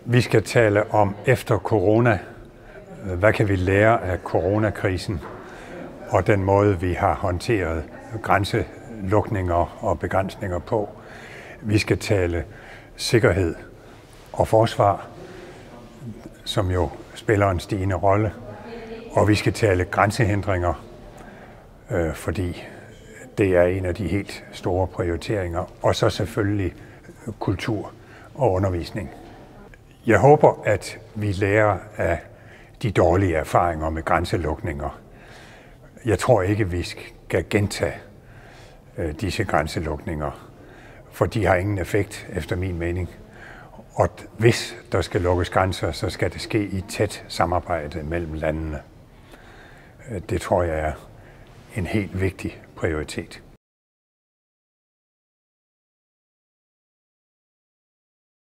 Vi skal tale om efter corona. Hvad kan vi lære af coronakrisen og den måde, vi har håndteret grænselukninger og begrænsninger på? Vi skal tale sikkerhed og forsvar, som jo spiller en stigende rolle. Og vi skal tale grænsehindringer, fordi det er en af de helt store prioriteringer. Og så selvfølgelig kultur og undervisning. Jeg håber, at vi lærer af de dårlige erfaringer med grænselukninger. Jeg tror ikke, vi skal gentage disse grænselukninger, for de har ingen effekt, efter min mening. Og hvis der skal lukkes grænser, så skal det ske i tæt samarbejde mellem landene. Det tror jeg er en helt vigtig prioritet.